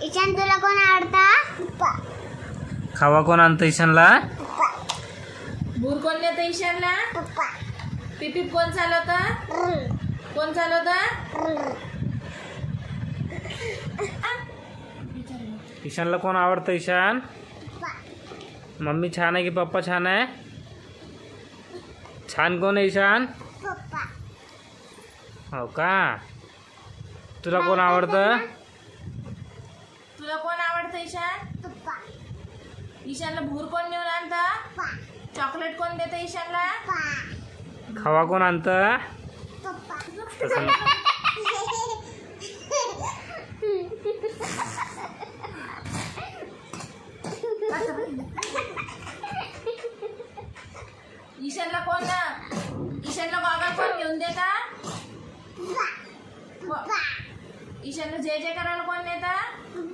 ईशान तुला कोण आवडता? खावा कोण आणतं ईशानला? भूर कोण नेतं ईशानला? पिपी कोण चालवतं? कोण चालवतं? ईशानला कोण आवडतं? ईशान मम्मी छान आहे की पप्पा छान आहे? छान कोण आहे ईशान? हो का? तुला कोण आवडतं? तुला कोण आवडतं ईशान? ईशानला भूर कोण नेऊन आणतं? चॉकलेट कोण देतं ईशानला? खावा कोण आणतं? तसं नाही. ईशानला ईशानला गॉगल कोण घेऊन देता? ईशानला जे करायला कोण नेता?